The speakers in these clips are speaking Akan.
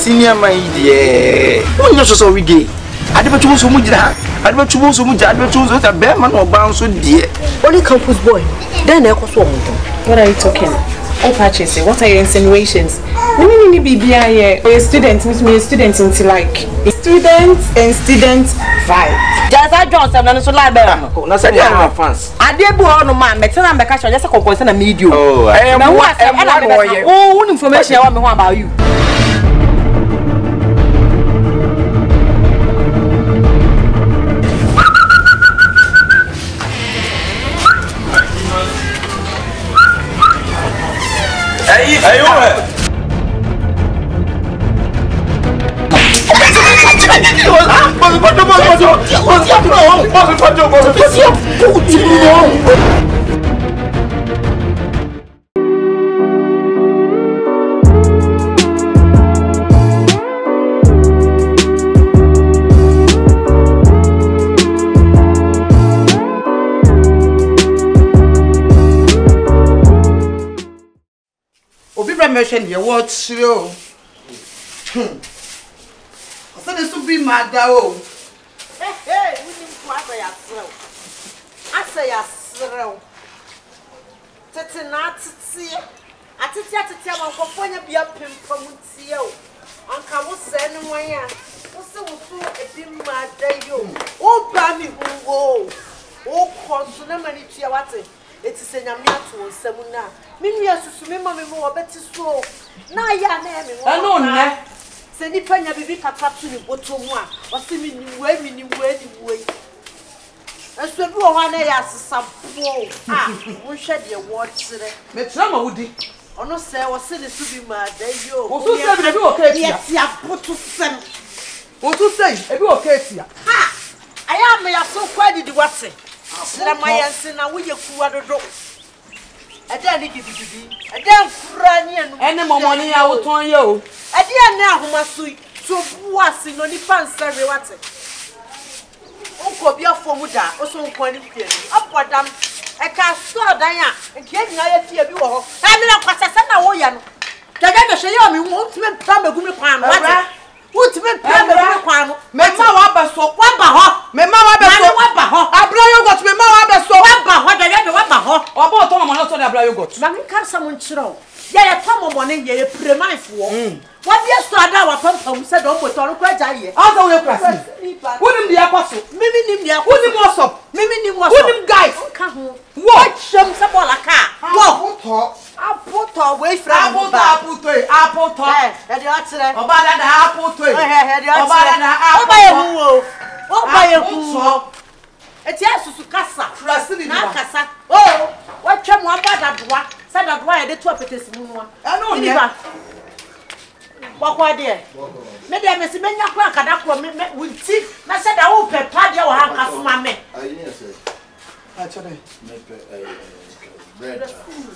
senior my dear. When you so we gay. I never chose so much. I never chose so much. I never chose a bear man or bounce so dear. Only campus boy. Then I was one. What are you talking? Oh, Patricia, what are your insinuations? You mean BBI or a student? Me a student into like student and student vibe. Just I Johnson and so like that. No, said you are fans. I did go on man, but I'm back just a composition and medium. Oh, I am what information I want about you. Hey, mention your word slow. I said this will be my dao. Hey, we need to I say a slow. Tatina to see. I tell my company be up in Pomutio. Uncle was sending my aunt. Also, a dim my day. Oh, Bammy, whoa. Oh, consumer, it is a Yamiato, Samuna. Mimias to me, mammy, more better so. Now, ya name, I know, send the penny be cut to the bottom one, or see me way. And so, one day as some poor. We shed your words today. But some would or no, sir, was sent to be mad. There you go. Yes, you put to send. What to say? If you okay, ha! I am so quite the what's it. My answer now, we are cool. I don't need you to be. I don't run any more money out on you. I didn't know who must sweet so was in only pants every water. Uncle be a formuda, also pointing upward them. I can't start Diana and get no fear you all. I'm not what I said. Now, Yan. The guy show you won't even come a good plan. What's the plan? Mamma, so what about her? Mamma, I blow you got me, Mamma, so what about her? Or both on the blow you got. Mammy, can't someone show. Yeah, come on, you put a knife for. What you start now, a said, don't put on a credit. Although you're pressing. Wouldn't the apostle, Mimi, wouldn't was up, Mimi was wouldn't guys. Watch them, Sabola car. I'll put away from apple toy, and the accident about an apple toy. Oh, by a fool. It's yes to Cassa, Cassa. Oh, what come one by that one? Said that why the top it is one. I know, never. What dear? Madame is many a crack and up with teeth. I said, I will pay party or have a mammy. I told him, bread.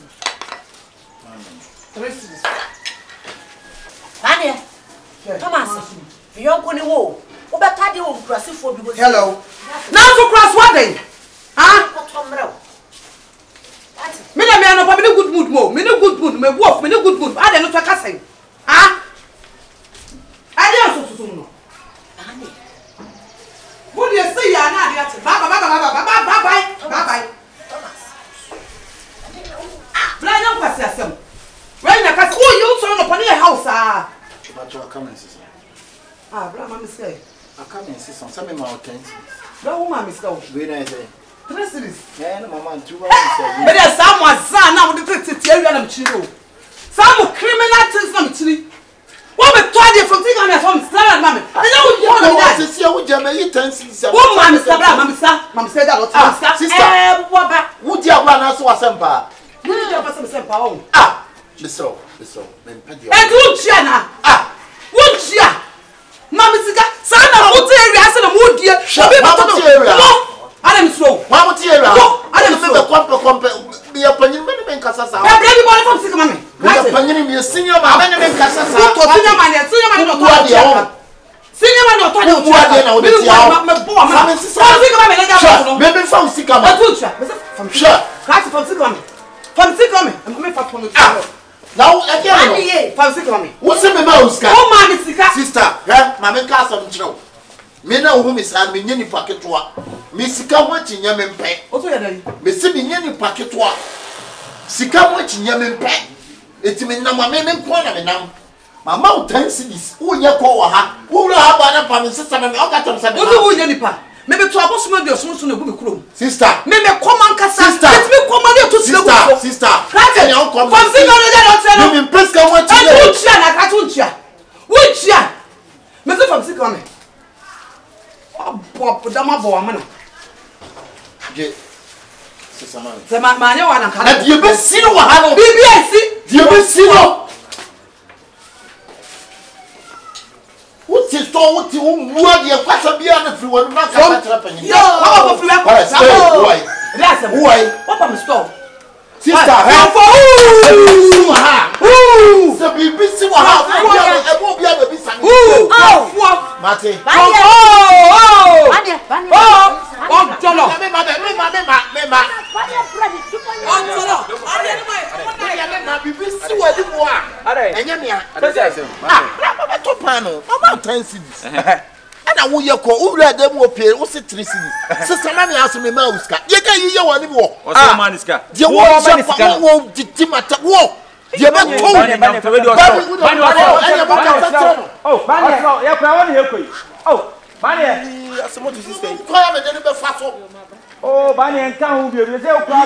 Thomas, you're going to walk. What about you cross it for you? Hello. Now to cross what day? Huh? Me na me no pa me no good mood mo. Me no good mood, me wolf, me no good mood. I dey no taka say. Ah? I dey so no. Ani. What do you say ya na dey ati? Bye. Thomas. Ah, bla no kwasi asem. When na kasi you so no pa na house ah. But you come and see. Ah, bla mama say. I come and see some me my 10. Bla woman me say. We na say. 3 cities. Yeah, mama 2 hours. But there's someone son now with the tell you am chiro. Some criminal things na me chiri. What be told you from thing on at home stand mama. And now you want to see you jam 10 cities. Oh mama Mr. Bra, mama say that lot. Sister. What ba? Who dia bra na so asempa. You dia bra so asempa o. Ah, Mr. Me pedi. And who chia na? Ah. Who chia? Mama sika sana who tell you say na mo die. Mama Adam slow. Mama Tierra. Adam slow. Compe. Be a panning men Casasa. I'm ready for some mammy. I'm panning me a senior man and Casasa. Senior man, Senior man, not maybe from Sikama. From sure. From Sikama. I'm coming from Now again. Fancy coming. What's the mouse? Oh, man, sister, Mamma Castle Joe. Me know whom is and me any packet wa. Miss Sika in Yamen Pay. What's the Miss Sibby any packet wa. Sika in Yamen Pay. It's me no mamma corner now. My mountain cities, who ya call her, who have an apartment system and all that of some. What do you do? Maybe to abosu me dey so na bubi kuro. Sister. Maybe come and kasa. Sister. Let me come and to sister. Sister. Kate you come. From single dey don tell. You impress kan what you. Wuchia na ka tunchia. Wuchia. Me say from single me. Pop dama bo amana. Je. Sister man. Se ma nya wa na ka. Na die be si no wa ha no. BBS. Die be si no. What is to what you want your question be on the floor and not happening? Yo, how about why? That's why? What am store? Sister, ooh, so be busy with her. I won't be able to be sang. Oh, Mate. And I will your call, who read them will pay, what's it 3 cities? Sister Mammy asked me, Mauska. You can hear one more. What's man is car? You want to walk the Timata walk. You have oh, Banny and Town will be able to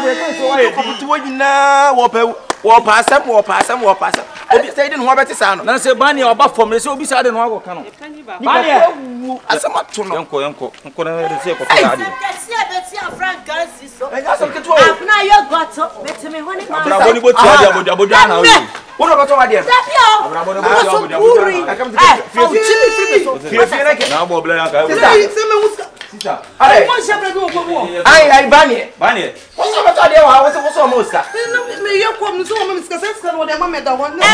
say didn't want to sound. Now say Banny or Buff for me, so beside and walk. Banny, as a much uncle, uncle, say for Frank Garcia. Now you got to let me one. What about our dear? I Banny. What's about our dear? What's almost got? Me, you come to some misconceptions or the moment that one.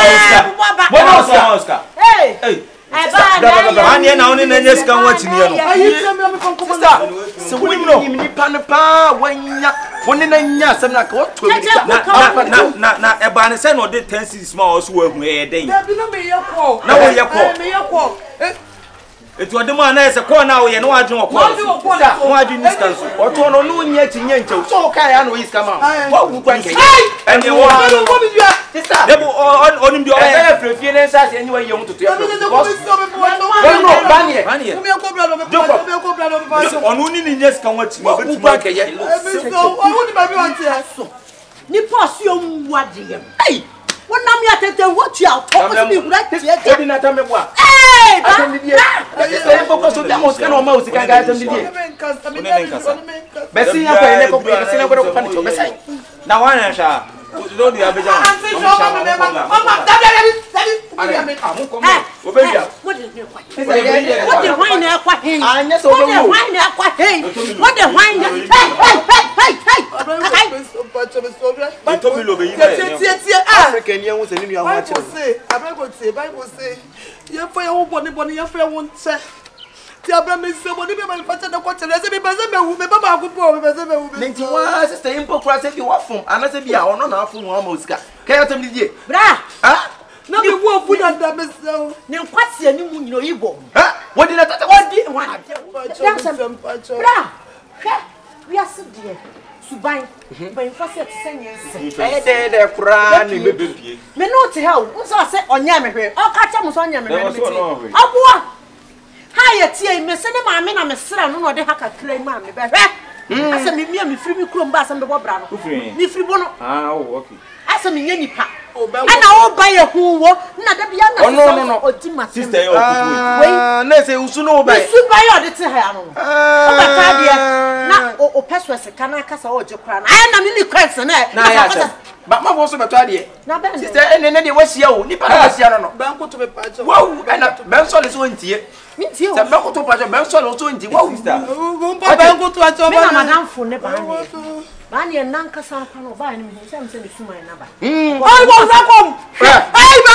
Hey, Banny now in the next come watching you. So we know Panapa when in a some like what to na Banny said no did 10 small swim where they now your call. It was the man as a corner, you know, I don't know why do this council or to no yet in Yanto. So can I come out? What would I say? And you want on your feelings as anyway you want to tell on only yes, come what you want to hey! What am you at what you are talking me right here? Hey, I'm focused on the most kind of mouse. Can guys now I shall. Don't you have a Subai, but in first say cry, me not hell. What's I say on Yammer? I'll catch him on Yammer. Hi, tea, Miss Cinema, I'm a son, no, they have a claim, mammy. I said, me free me crumb bass and the Wabra. Me free bono. Ah, okay. I said, me any pack. And I will buy a who not a piano. No, or Timma sister. Let's say, who know by Subai or the Tahano. Now, or Peswas, a canacas or Jocran. I am in the question. But my was about 20. Now, sister, and then it was you, Nipa, Banco to a patch. Whoa, and Benson is going to you. Me too. The Banco to patch a Benson also in the world. Banco to a Madame for never. Bani and Nanka San Pano by him, something to my number. I was up home. I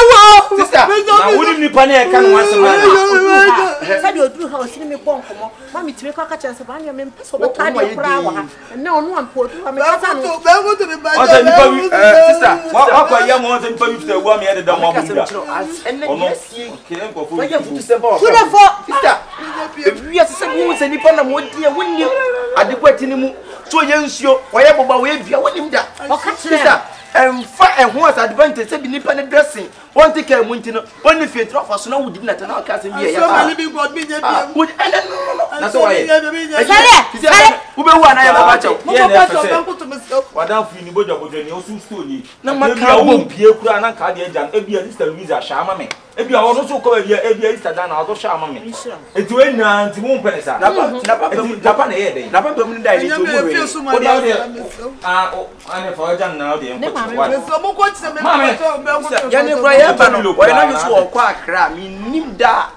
sister na woni nipa na e ka no wasem na sabe o duru ha o sini me bon komo mami timi kwa ka chance ba anya me peso be ta de kura wa ha na onu ampo du ha me kasa no Ose nipa wi sister wa kwa ya mo ose nipa wi fita wu am ye de da mo abuda okay ko fu ya futu se bo fo sister wi asese mu se nipa na mo die wonni adekwati ni mu so ye nsuo oye boba we bia wonni da sister fa ehun as advantage say bi nipa ne dressing won take care munti no won ni fit offer so na wudi na tana ka se bi ya so many big god me je bi would no na so why sale ube wu ana ya baba chaw ye na fa wadan fi ni bojo ni o su store ni na maka wo pie kura na ka de agya e bia sister Louisa sha ama me e bia wo no so ko bia e bia sister Dan na do sha ama me enti we na nti mo mpene sa na papa na ye dey na papa mu dai ni to mo we o de o ane fa agya na o de so mo ko tse me ya ne kura ya ba no we na you so o kwa akra mi nim da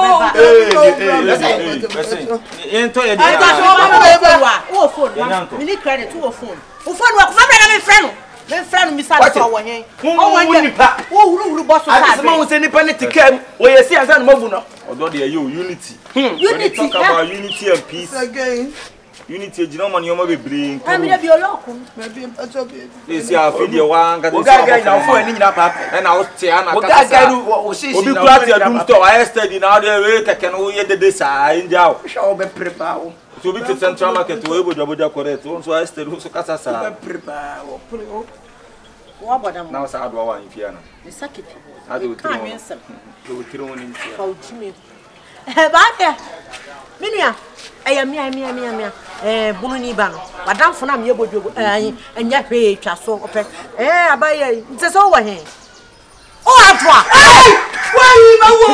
ento ye ai ta so o phone mini credit o phone wa ma bra na me friend mi sa so wo hen o wo nipa o huru boss sa ade ma wo se nipa ne tikam wo ye si asa no mabu no odo de yo unity unity talk about unity and peace again unity ejina mo ni o ma bebre nko ami da bi olokun esi afidi wa nga de gaga na fo ani nyina papa na o te ana ka gaga ru wo shishi obi kura te adum store I study na de we keke no ye de sa inja o sho be prepare o so bi te central market wo boja correct so I study so kasa sa be prepare o wa bodam na sa adwa wa infia na ni sakiti ade o ka mensem o kire woni infia fa ujime ba ya minua eya mia bunu ni ba no wadamfo na me bojogo anya hwe twa so ope abaye nte so wo hen o atwa wai bawo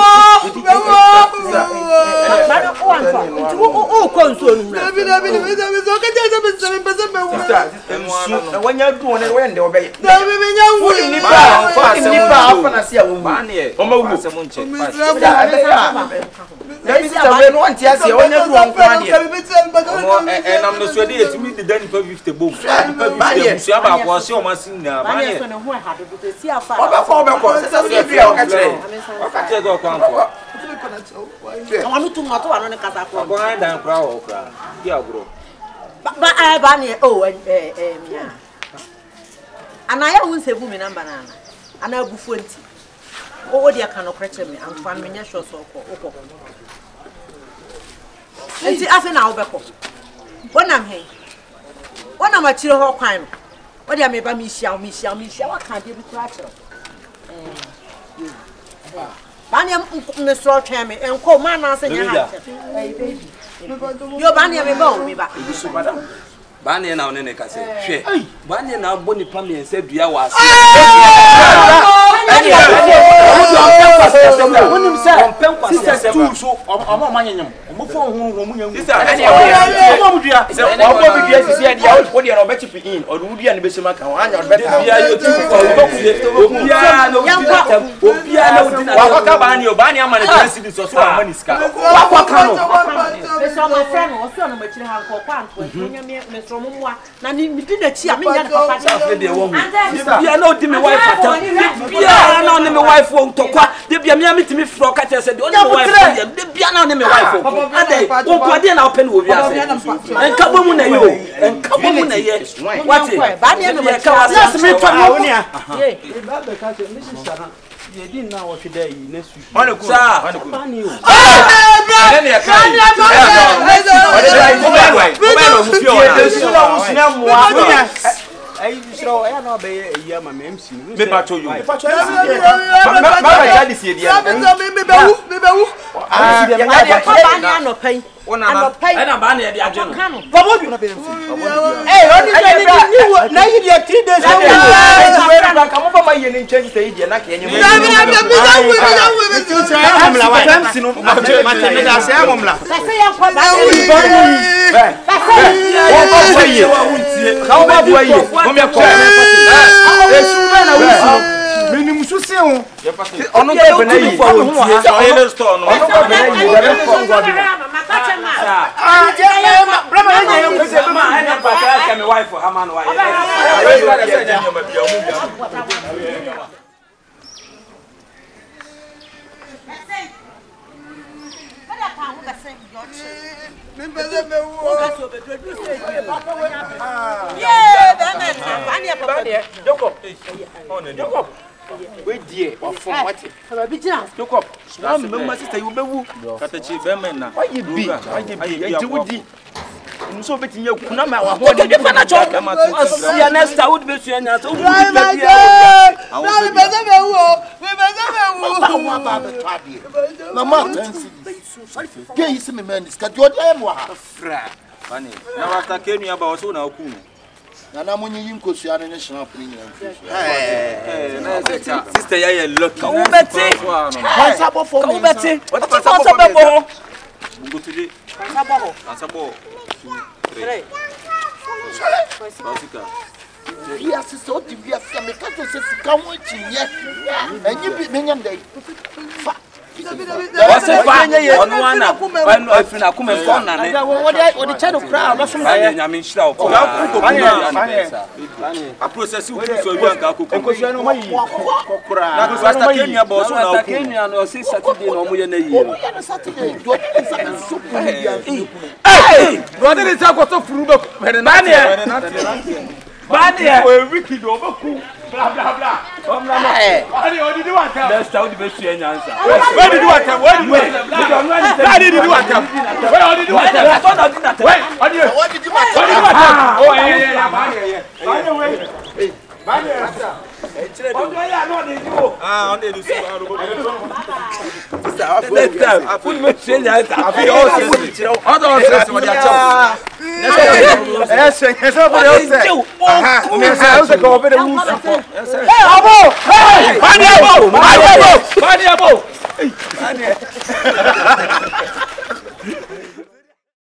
ba o atwa nti o konso nu na bi so ka je be wanya du one we nde obeye na bi nya wu ni ba afa na sia wo ba ne o ma wu se mo nche Let me tell you, no one tears you. When you do one party, and I'm the sweaty. It's me the Danny for 50 boom. See about was your machine now. ba ne so ne ho ha do to see afa Oba for be ko. Say say free o ka kire. O ka kire do kan ko. wa no tu moto wa no ne kasa ko Go na dan kra o kra. Di agro. ba ne o mia anaya won se bu mi number na ana bufu nti o dia kan no kreche me amfa no nya sho so ko enti afi na obeko wonam he wonam a chire ho kwan no o dia me ba mi hia wa kan de bi kura chiro ba ne me so twa me enko ma na se nya ha baby yo ba ne me ba o me ba ba ne na one ne ka se hwe ba ne na bo nipa me ense dua wa ase Wonim say tu so omo manyanyam omo fo hu mu nyam sister omo dua se omo dua sisi ya dia wo dia no be chip in o du dia ne be sema kan anya be ta Bia yo tu ko obia no obia na udina wa ka ba ne o ba ne ama na dress di so so ama ni ska wa kwa kan no me so my friend wo so no ma chire han ko kwa anto nya me so mo wa na ni mi di na chi a me nya papa afi de wo hu bia na odi me wife ata bia na oni me wife wo ntokwa de bia me amitimi fro ka che se de oni me wife de bia na oni me wife ade wo ko de na open wo bia se enka bo mu na ye o enka bo mu na ye wati ba ne me ka wa se me twa no ye ba be ka se me sisa ye din na wo hweda yi na su one ku ba ni o ne ya kai ai sro ya na be yi ama me MC me pacho you me jadi sie dia me bewu no pai ona na ba na ye de agye no babo bi oni ni na yi dia 3 days na ka mo fa ma ye ni change say dia na ka enye Minimum succinct. On ne peut pas y on store no We dear, or from what? Look up. One member sister, you be woo. Katachi Bemen. Why you be? I do. So betting you could not my what you find a job. See a nest, I would be seeing us. Oh, Mama, can you see me, man? It's got your damn Funny. Now after came here about so now. And I'm only in Kosian National Premium. Sister, I look. Oh, Betty. What's up for me, Betty? What's up for Bebo? Go today. That's a ball. 2, 3. Yes, it's so deep. Yes, I'm a cat to say, come with you, yes. And you be minion day. What's it fine? On one up. When I feel I come and phone and what the channel crowd, that's from I mean, shout. I process you so you can cook. Because you know my Pastor Kenya boss now Kenya no see Saturday no mo ye na yi. Saturday, you are so hey, what did it go to Fruba? Bania, we wicked over cool. Blah blah blah. Hey, what did you want? That's how the best answer. Where did you want? Where did you want? Where did you want? What did you want? Oh, yeah.